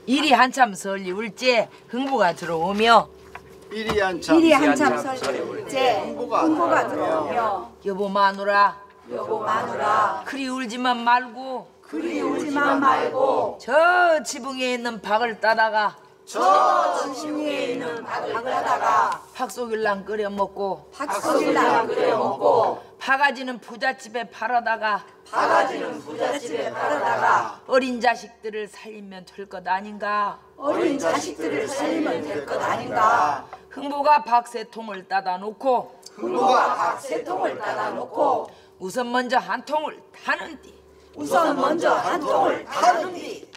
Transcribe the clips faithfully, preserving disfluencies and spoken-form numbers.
일이 한참 설리 울제 흥부가 들어오며 일이 한참 일이 한참 설리 울제 흥부가 흥부가 들어오며 여보 마누라 여보 마누라 그리 울지만 말고 그리 울지만 말고 저 지붕에 있는 박을 따다가 저 지붕에 있는 박을 따다가 박소길랑 끓여 먹고 박소길랑 끓여 먹고 바가지는 부잣집에 팔아다가 바가지는 부잣집에 팔아다가 어린 자식들을 살리면 될 것 아닌가. 어린 자식들을 살리면 될 것 아닌가. 흥부가 박 세 통을 따다 놓고 흥부가 박 세 통을 따다 놓고 우선 먼저 한 통을 타는디 우선 먼저 한 통을 타는디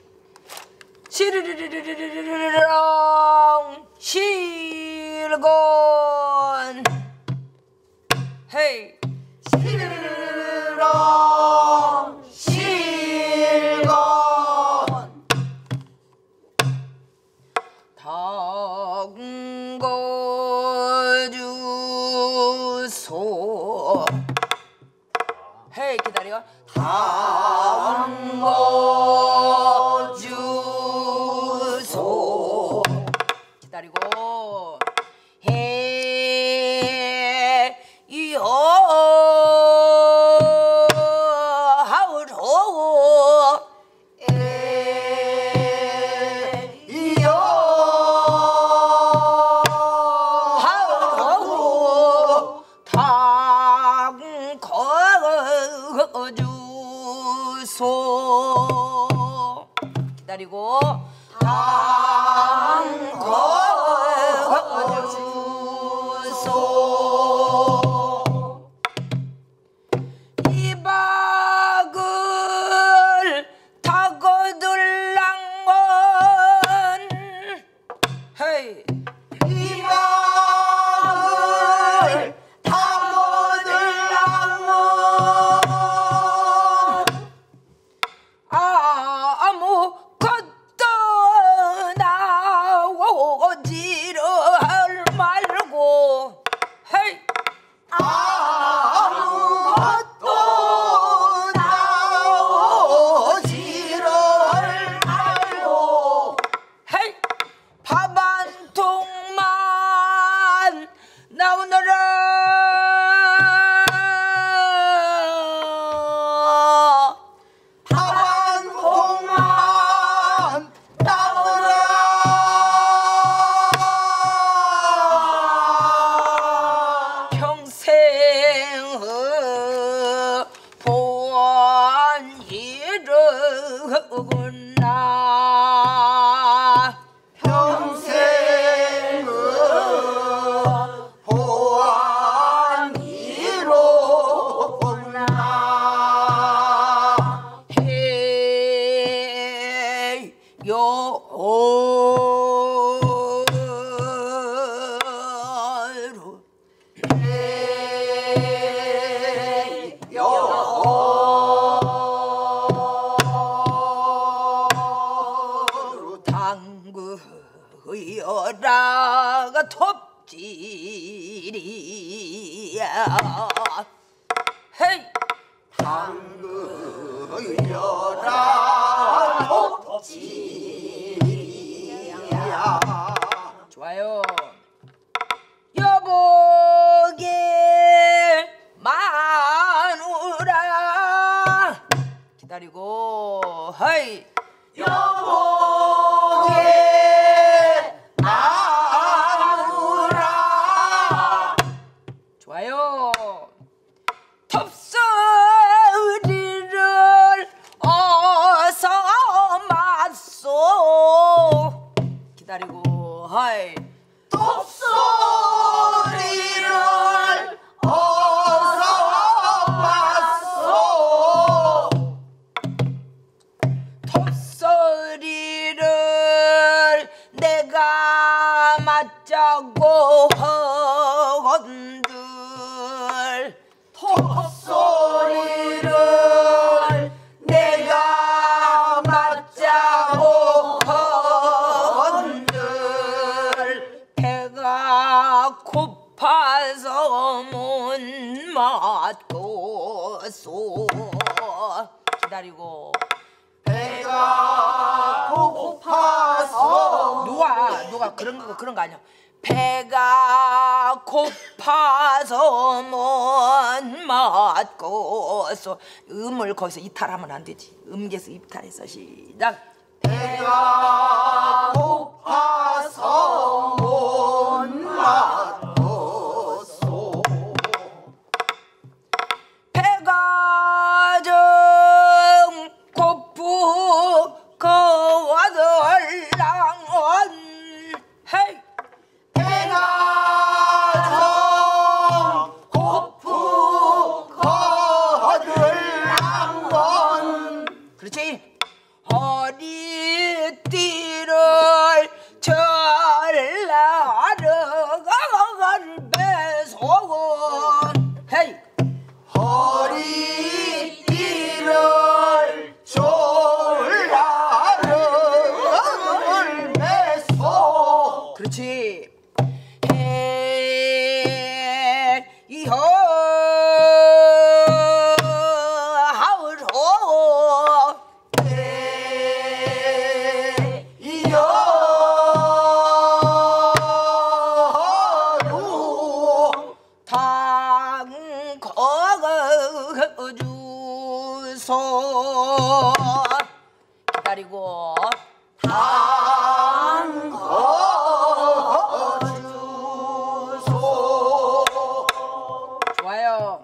시르르르르르르르렁 실곤 헤이 시르르르렁 실곤 당거주소 헤이 기다려 당거주소 기다리고 해요 하오로 에이요 하오로 당거주소 기다리고 당거주소 이 박을 타거들랑건 헤이 이 박을 타거들랑건 아무것도 나오지를 말고 헤이 아무것도 나오지를 말고 헤이 밥 한 통만 나오너라 밥 한 통만 나오라 평생의 보안이르구나 평생의 보안이로구나 해요 당구여라가 톱질이야 헤이 당구여라 톱질이야 좋아요 여보게 마누라 기다리고 헤이 여보게 마누라 좋아요 톱소리를 어서 맞소 기다리고 하이 톱소리를 어서 맞소 톱소리를 내가 맞자고 허건들 톱소리를 내가 맞자고 헌들 배가 고파서 못 맞고소 기다리고 배가 배가 고파서 누가 누가 그런 거 그런 거 아니야. 배가 고파서 못 맞고서 음을 거기서 이탈하면 안 되지. 음계에서 이탈해서 시작. 배가 고파서 못 맞고서 배가 좀 고프고 와들랑언 헤이 배가 좀 고프고 거들랑건 그렇지. 허리띠를 절라르가갈 배속은 헤이 허리띠를 졸라를 매소 그렇지. 헤 이허 하우로 대이여루 당거주소 기다리고 당거주소 좋아요.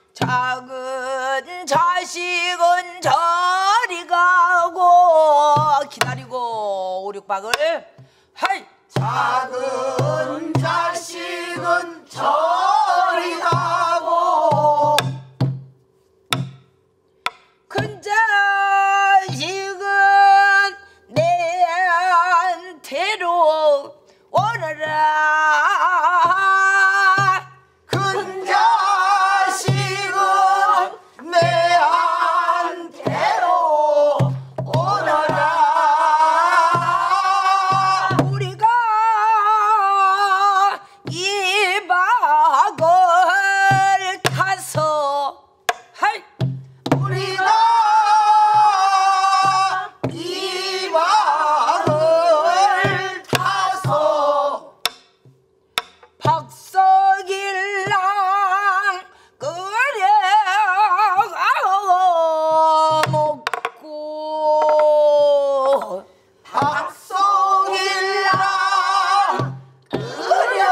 작은 자식은 저리 가고 기다리고 오륙박을 헤이 작은 자식은 저리 가고 큰 자식은 내한테로 오너라. 큰 자식은 내한테로 오너라. 우리가 이 박을 타서 헤이 우리가 이 박을 타서 박석일랑 끓여 먹고 박성일랑 끓여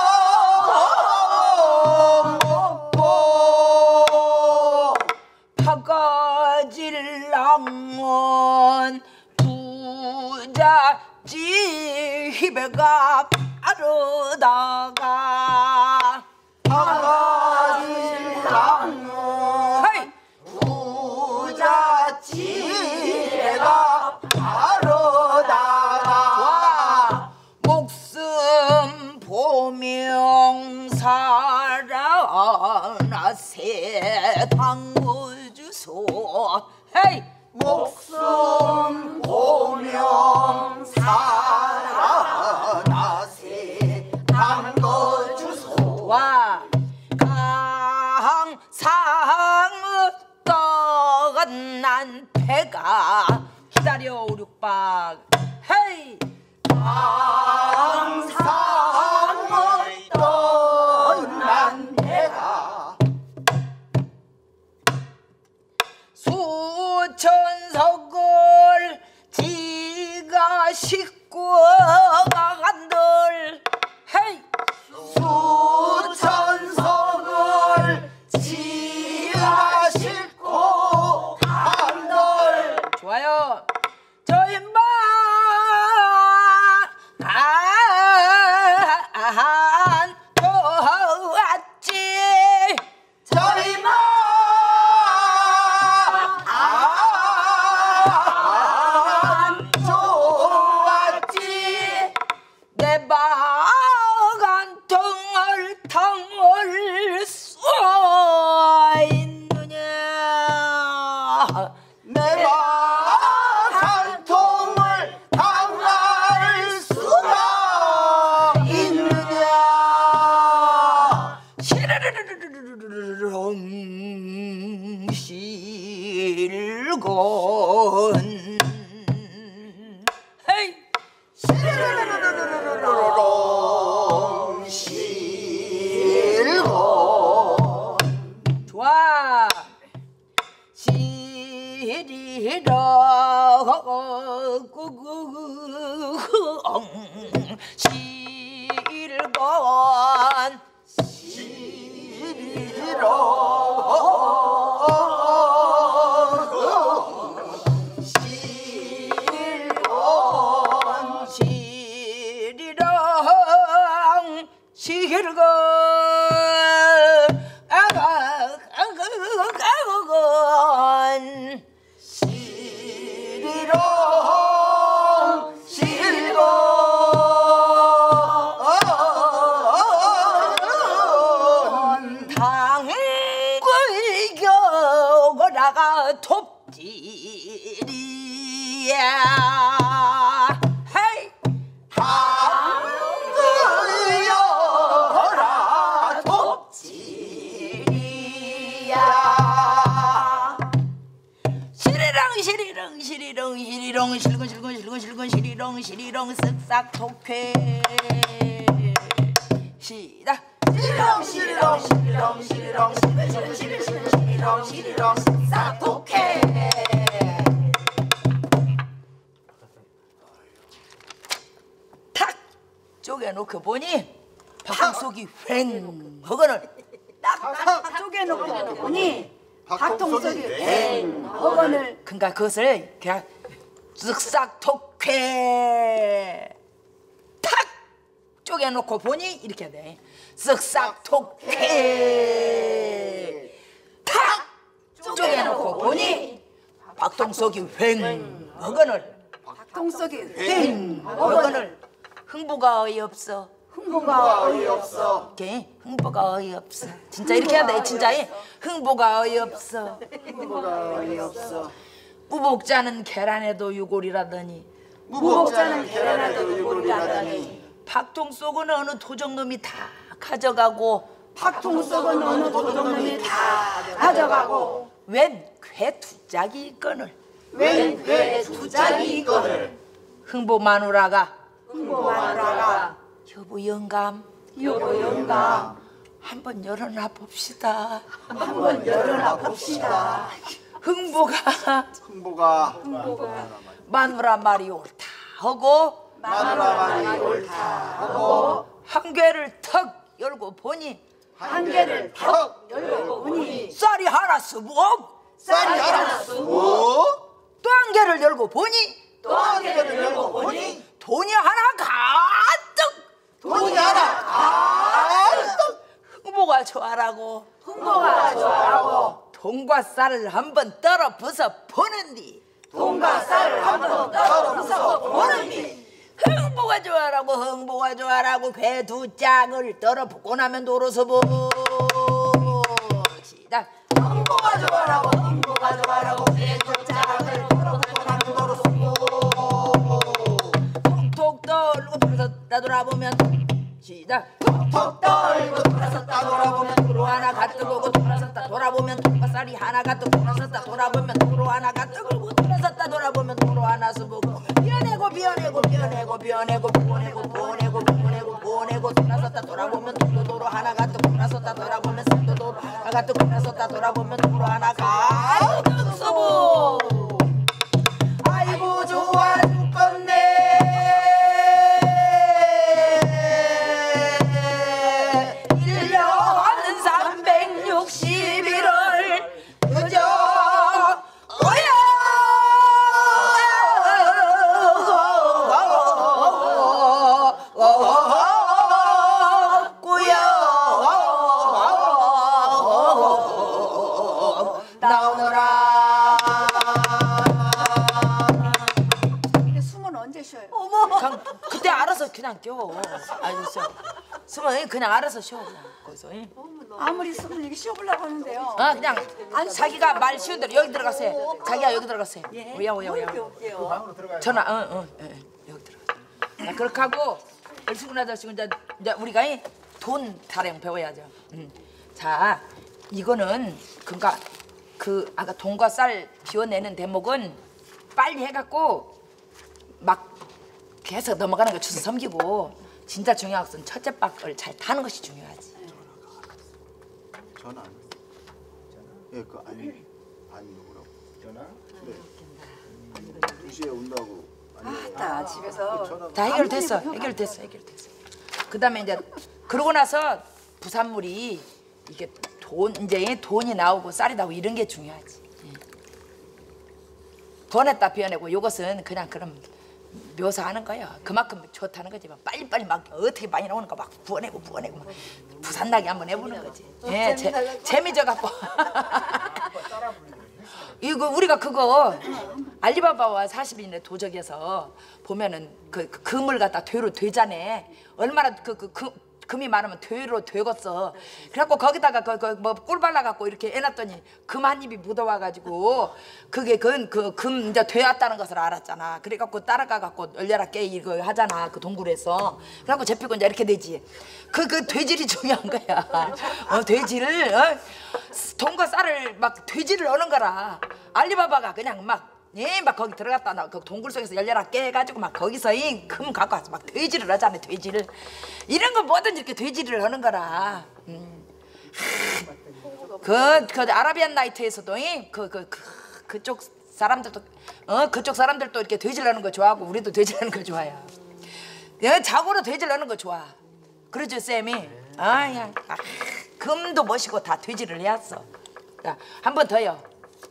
먹고 박아질랑은 부잣집 희배가 빠르다가 박아질랑은 헤이 부잣집에가 바로다가 와 목숨 보명사라 세당구주소 헤이 목숨 보명 살아나세 당거주소 와 강상의 떠난 배가 기다려 오륙박 헤이 항상의 떠난 배가 수천석을 지가 싣고 간들 헤이 수천석을 지가 싣고 간들 좋아요. 저 인바 가 아건 시리롱 시리롱 당굴겨고라가 톱질이야 헤이 당근여라 톱질이야 시리렁 시리렁 시리렁 시리렁 실근 실근 실근 실근 시리렁 시리렁 쓱싹 독회 시작 시리렁 시리렁 시리렁 시리렁 시리렁 시리렁 시리렁 시리렁 싹독해 탁 쪼개놓고 보니 박통속이 휑 허거는 딱 쪼개놓고 보니 박통석이 뱅 허건을 그러니까 그것을 그냥 쓱싹 독회 탁 쪼개놓고 보니 이렇게 돼 쓱싹 독회 탁 쪼개놓고 보니 박통속이 휑 허거늘 박통석이 휑 허거늘 흥부가 어이없어 흥부가 어이없어 이렇게 흥부가 어이없어 진짜 이렇게 해야 돼 진짜 흥부가 어이없어 흥부가 어이없어 무복자는 계란에도 유골이라더니 무복자는 계란에도 유골이라더니 박통속은 어느 도적놈이 다 가져가고 박통석은 어느 도둑놈이 다 가져가고 웬괴 두짝이 있거늘 웬괴 두짝이 있거늘 흥부 마누라가 흥부 마누라가 여보 영감 여보 영감 한번 열어놔 봅시다 한번 열어놔 봅시다 흥부가 흥부가 마누라 말이 옳다 하고 마누라 말이 옳다 하고 한 개를 턱 열고 보니 한 개를 턱 열고 보니 쌀이 하나 수북 쌀이 하나 쓰고 또 한 개를 열고 보니 또 한 개를 열고 보니 돈이 하나 가득 돈이 하나 가득 흥부가 좋아라고 흥부가 좋아하고 돈과 쌀을 한번 떨어 부숴 보는디 돈과 쌀을 한번 떨어서 보는디 흥부가 좋아라고 흥부가 좋아라고 괴 두 짝을 떨어 붓고 나면 도로서 보 시작 흥부가 좋아하고 흥부가 좋아하고 배도 짝을 떨어서 나는 도로 톡톡 떨고 돌아섰다 돌아보면 시작 톡 떨고 돌아섰다 돌아보면 도로 하나 가득 오고 돌아섰다 돌아보면 돈과 쌀이 하나 가득 돌아섰다 돌아보면 도로 하나 가득 오고 돌아섰다 돌아보면 도로 하나 수보고 비어내고 비어내고 비어내고 비어내고 보내고 보내고 보내고 보내고 돌아섰다 돌아보면 도로 도로 하나 가득 돌아섰다 돌아보면 쌀도 도로 하나 가득 돌아섰다 돌아보면 도로 하나 가득 수보 아이고 좋아 죽겠네 일 년 삼백육십일 월 그저 나오너라 근데 숨은 언제 쉬어요? 그냥 그때 알아서 그냥 껴. 알겠어. 숨은 그냥 알아서 쉬어 그냥 거기서. 응? 아무리 숨을 이렇게 쉬어보려고 하는데요 어 그냥 자기가 말 쉬운 대로 여기 들어가세요. 자기야 여기 들어가세요. 오야 오야 오야. 전화 어어 여기 들어가. 자 그렇게 하고 얼씨구나 저씨구 이제 이제 우리가 이 돈 타령 배워야죠. 음. 자 이거는 그러니까 그 아까 돈과 쌀 비워내는 대목은 빨리 해갖고 막 계속 넘어가는 거 주워 섬기고 진짜 중요한 것은 첫째 박을 잘 타는 것이 중요하지. 전화 안 했어. 예, 그 아니 아니 누구라고? 전화? 네. 두 시에 온다고. 아니. 다 집에서 다 해결됐어. 해결됐어. 해결됐어. 그다음에 이제 그러고 나서 부산물이 이게 돈 이제 돈이 나오고 쌀이 나오고 이런 게 중요하지. 예. 번했다 비워내고 이것은 그냥 그럼 묘사하는 거야. 그만큼 좋다는 거지. 막 빨리빨리 막 어떻게 많이 나오는가 막 부어내고 부어내고 막 부산나게 한번 해보는 거지. 예, 재, 재미져 갖고. 이거 우리가 그거 알리바바와 사십 인의 도적에서 보면은 그, 그 금을 갖다 되로 되자네. 얼마나 그, 그, 그 금이 많으면 되로 되겠어. 그래갖고 거기다가 그, 그 뭐 꿀 발라갖고 이렇게 해놨더니 금 한 입이 묻어와가지고 그게 그금 이제 되었다는 것을 알았잖아. 그래갖고 따라가갖고 열려라 깨 이거 하잖아. 그 동굴에서. 그래갖고 잡히고 이제 이렇게 되지. 그, 그 돼지를 중요한 거야. 어, 돼지를 어? 돈과 쌀을 막 돼지를 얻는 거라. 알리바바가 그냥 막 예, 막 거기 들어갔다 나 그 동굴 속에서 열려라 깨가지고 막 거기서 이 금 갖고 와서 막 돼지를 하잖아요. 돼지를 이런 거 뭐든 이렇게 돼지를 하는 거라. 음. 그, 그 아라비안 나이트에서도 그, 그, 그 그쪽 사람들도 어 그쪽 사람들도 이렇게 돼지를 하는 거 좋아하고 우리도 돼지를 하는 거 좋아요. 예, 자고로 돼지를 하는 거 좋아. 그러죠 쌤이. 아야 아, 금도 멋이고 다 돼지를 해왔어. 자, 한 번 더요.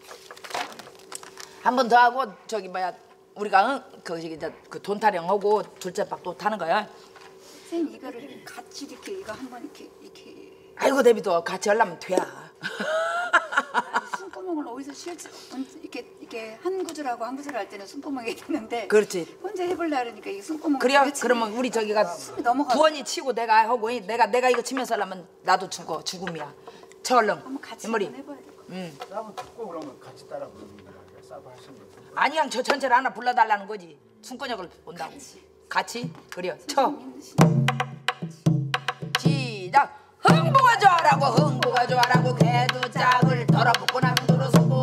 한 번 더 하고 저기 뭐야 우리가 응? 그 저기 이제 그 돈 타령하고 둘째 박 또 타는 거야. 선생님 이거를 같이 이렇게 이거 한번 이렇게 이렇게. 아이고 데비도 같이 하려면 돼야. 숨구멍을 어디서 실지 이렇게 이렇게 한 구절하고 한 구절 할 때는 숨구멍이 되는데. 그렇지. 혼자 해보려 그러니까 이 숨구멍. 그래요. 그러면 우리 저기가 부원이 치고 내가 하고 내가 내가 이거 치면서 하려면 나도 죽어 죽음이야. 쳐 얼른. 한번 같이 머리. 한번 해봐야 될 것 같아. 응. 한번 듣고 그러면 같이 따라 부르는 거야. 싸바 하시는 거. 아니 그냥 저 전체를 하나 불러달라는 거지. 숨건역을 본다고. 같이. 같이? 그래요. 쳐. 시작. 흥부가 좋아라고 흥부가 좋아라고 개도 짝을 덜어붙고 나면 돌아서고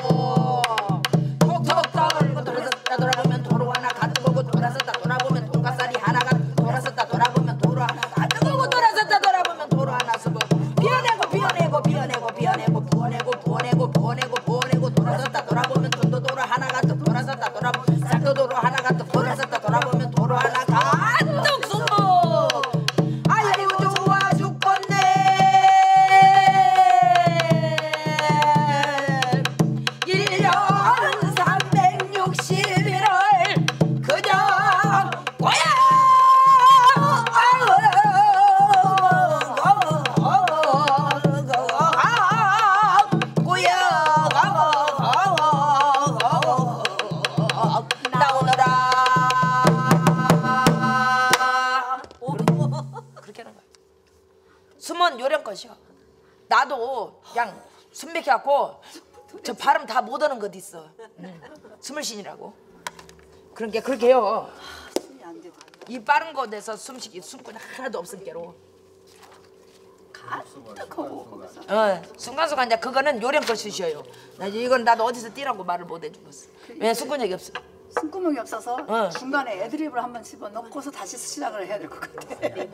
톡톡 떠올리고 돌아섰다 돌아보면 도로 하나 가득 오고 돌아섰다 돌아보면 돈가살이 하나가 돌아섰다 돌아보면 도로 하나 가득 오고 돌아섰다 돌아보면 도로 하나 서고 비워내고 비워내고 비워내고 비워내고 부어내고 부어내고 부어내고 부어내고 돌아섰다 돌아보면 돈도 도로 하나 가득 돌아섰다 돌아보면 싹도 도로 하나 가득 돌아섰다 돌아보면 도로 하나 가득 서고 아이고 좋아 죽겠네. 일 년 삼백육십일을 그저 숨은 요령껏이요. 나도 그냥 숨 막혀갖고 저 발음 다 못 하는 것 있어. 응. 숨을신이라고. 그런 게 그렇게 해요. 이 빠른 곳에서 숨쉬기 숨꾼 하나도 없을 게로. 가득하고 거기서. 어, 순간순간 이제 그거는 요령껏이셔요. 나 이건 나도 어디서 뛰라고 말을 못 해주겠어. 왜 숨꾼력이 없어. 숨구멍이 없어서 어. 중간에 애드립을 한번 집어넣고서 다시 시작을 해야 될 것 같아.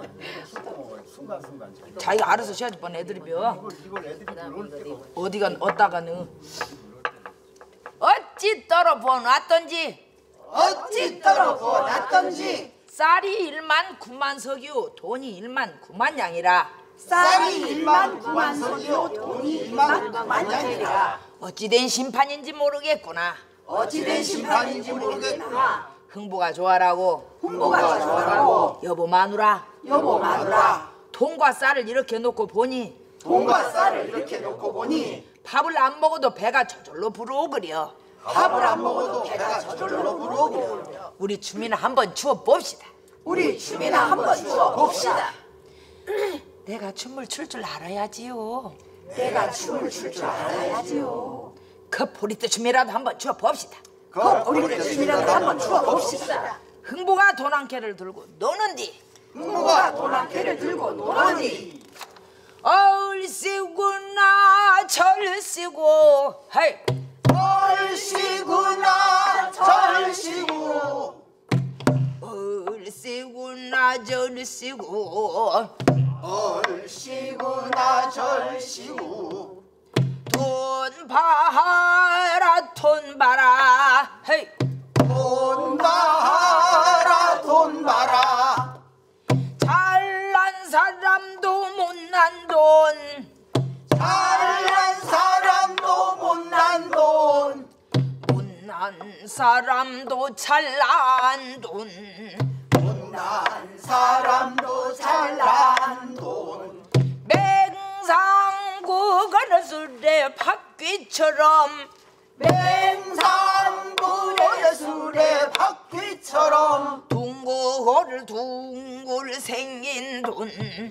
순간순간. 자기가 알아서 쉬어야지 뻔 애드립이요. 이걸 애들이 놀 때가 어디가 어디다가는 어찌 떨어보놨던지 어찌 떨어보놨던지 쌀이 일만 구만 석유 돈이 일만 구만 양이라 쌀이 일만 구만 석유 돈이 일만 구만 양이라. 어찌된 심판인지 모르겠구나. 어찌된 심판인지 모르겠구나. 흥부가 좋아라고 흥부가 좋아라고 여보 마누라 여보 마누라 돈과 쌀을 이렇게 놓고 보니 돈과 쌀을 이렇게 놓고 보니 밥을 안 먹어도 배가 저절로 부르오그려. 밥을 안 먹어도 배가 저절로 부르고 우리 춤이나 한번 추어 봅시다. 우리 춤이나 한번 추어 봅시다. 내가 춤을 출 줄 알아야지요. 내가 춤을 출 줄 알아야지요. 그 포리떼 춤이라도 한번 추어 봅시다. 그 우리 춤이라도 한번 추어 봅시다. 흥부가 돈 한 개를 들고 노는디 흥부가 돈 한 개를 들고 노니 얼씨구나 절씨구 헤이 얼씨구나 절씨구 얼씨구나 절씨구 얼씨구나 절씨구 돈 봐라 돈 봐라 헤이 돈 봐라 돈 봐라 잘난 사람도 못난 돈 잘난 사람도 못난 돈 못난 사람도 잘난 돈 못난 사람도 잘난 돈 맹상구 거느술에 바퀴처럼 맹상구 거느술에 바퀴처럼 둥글 둥글 생긴 돈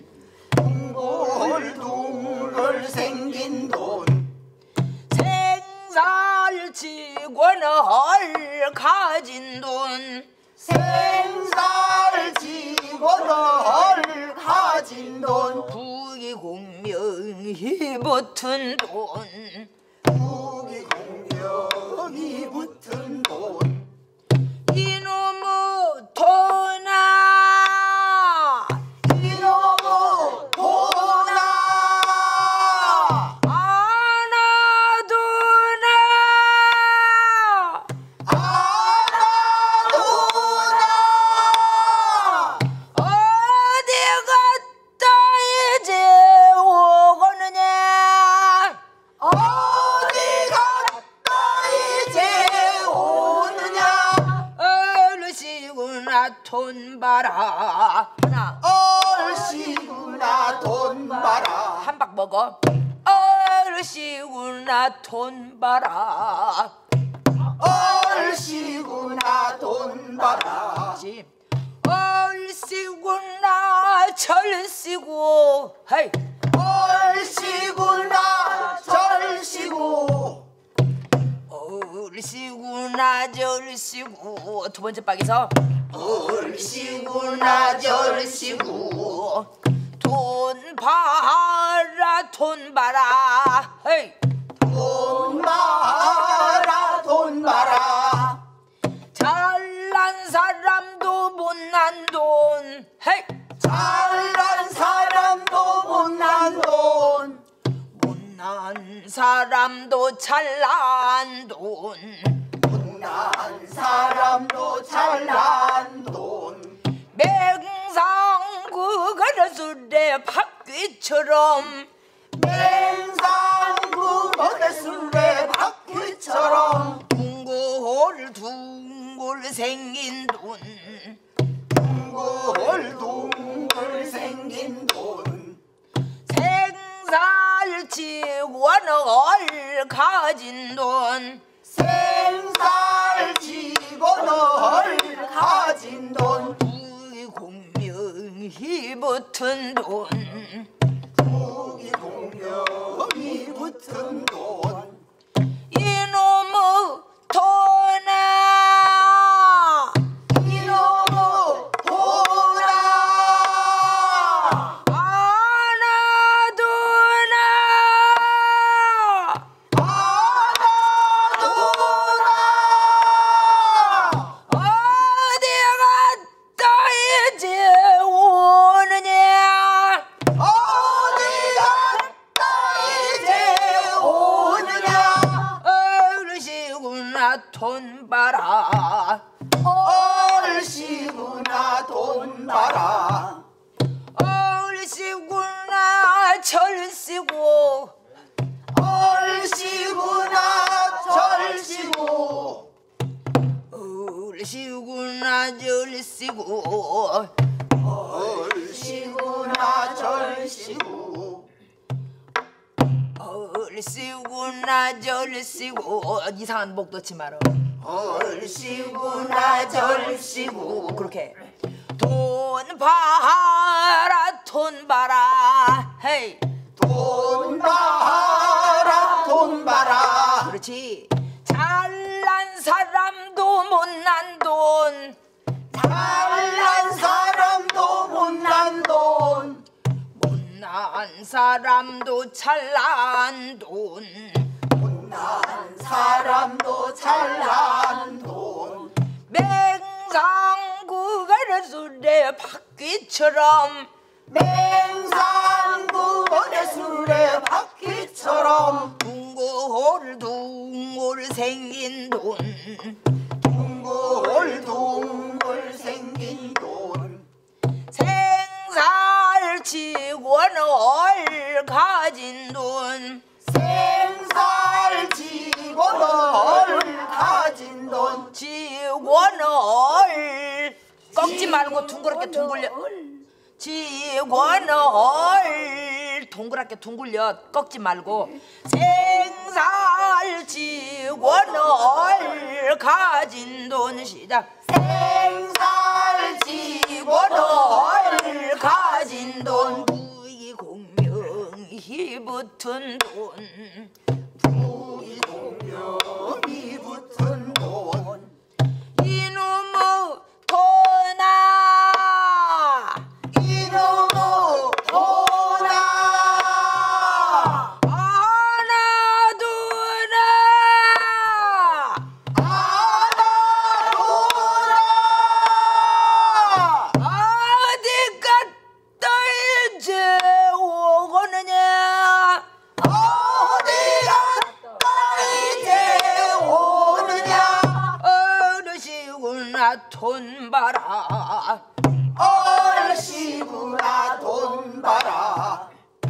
둥글둥글 생긴 돈 생살치고는 헐 가진 돈 생살지고는 헐 가진 돈 부귀공명이 붙은 돈 부귀공명이 붙은 돈 이놈의 돈아 이놈의 돈아 안아두나 안아두나 어디 갔다 이제 오거느냐 어디 갔다 이제 오느냐 얼씨구나 돈 봐라 하나 얼씨구나 돈 봐라 한 박 먹어 얼씨구나 돈 봐라 얼씨구나 돈 봐라 그렇지 얼씨구나 절씨구 헤이 얼씨구나 절씨구 얼씨구나 절씨구 두 번째 박에서 얼씨구나 절씨구 돈 봐라 돈 봐라 헤이 돈 봐라 돈 봐라 잘난 사람도 못난 돈 헤이 잘난 사람도 못난 돈 못난 사람도 잘난 돈 못난 사람도 잘난 돈 맹상구 거느술에 바퀴처럼 맹상구 거느술에 바퀴처럼 둥글 둥글 생긴 돈 둥글둥글 생긴 돈 생살치고는 헐 가진 돈 생살지고는 헐 가진 돈 부귀공명이 붙은 돈 부귀공명이 붙은 돈 이놈의 돈아 이놈의 돈아 안아두나 안아두나 어디 갔다 이제 오느냐 어디 갔다 이제 오느냐 얼씨구나 돈 봐라 얼씨구나 돈 봐라 얼씨구나 절씨구 얼씨구나 절씨구 얼씨구나 절씨구 얼씨구나 절씨구 얼씨구나 절씨구 이상한 목 넣지 마라 얼씨구나 절씨구 그렇게 돈 봐라 돈 봐라 헤이 돈 봐라 돈 봐라 그렇지 잘난 사람도 못난 돈 잘난 사람도 못난 돈 못난 사람도 잘난 돈 못난 사람도 잘난 돈 맹상구 거느술에 바퀴처럼 맹상구 거느술에 바퀴처럼 둥글 둥글 생긴 돈 둥글둥글 생긴 돈 생살치고는 헐 가진 돈 생살지고는 헐 가진 돈 직원을 꺾지 말고 둥그렇게 둥글려. 직원을 동그랗게 둥글려 꺾지 말고 생살 직원을 가진 돈 시작. 생살 직원을 가진 돈 부의공명이 붙은 돈 부의공명이 붙은 돈 이놈의 돈아 이놈의 돈아 안아두나 안아두나 어디 갔다 이제 오거느냐 어디 갔다 이제 오느냐 어르시구나 돈 봐라 얼씨구나 돈 봐라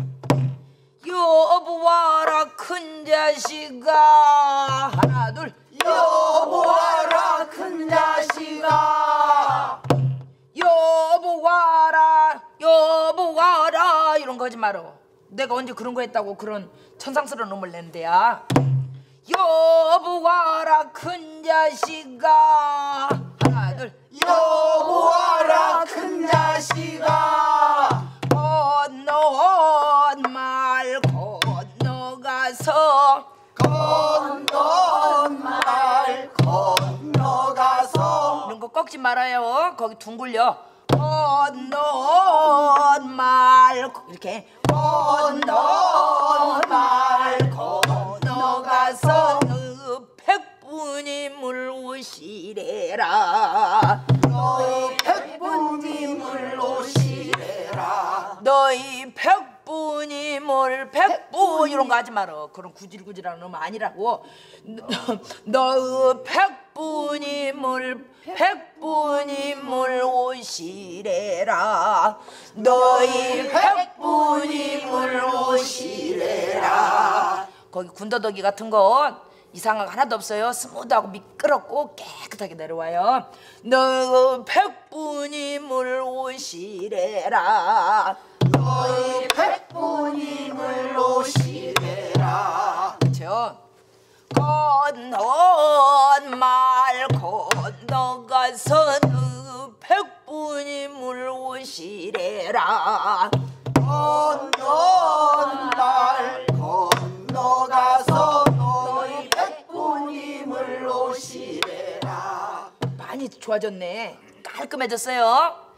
여보와라 큰 자식아 하나 둘 여보와라 큰 자식아 여보와라 여보와라 이런 거 하지 마라. 내가 언제 그런 거 했다고 그런 천상스러운 놈을 낸대야. 여보와라 큰 자식아 하나 둘 여보와라 큰 자식아 건너온 말 건너가서 건넌 말 건너가서 이런 거 꺾지 말아요. 거기 둥글려. 건넌 말 이렇게 건넌 말 건너가서 그 백분임을 오시래라. 너희 백분님을 오시래라 너희 백분임을 백분 이런 거 하지 마라. 그런 구질구질한 놈 아니라고. 너의 백분임을 백분임을 오시래라. 너희 백분임을 오시래라. 거기 군더더기 같은 거 이상한 거 하나도 없어요. 스무드하고 미끄럽고 깨끗하게 내려와요. 너 백분임을 오시래라. 너희 백분님을 오시래라 그렇죠. 건넌 말 건너가서 너 백분임을 오시래라. 건넌 말 건너가서 너희 백분님을 오시래라 많이 좋아졌네. 깔끔해졌어요.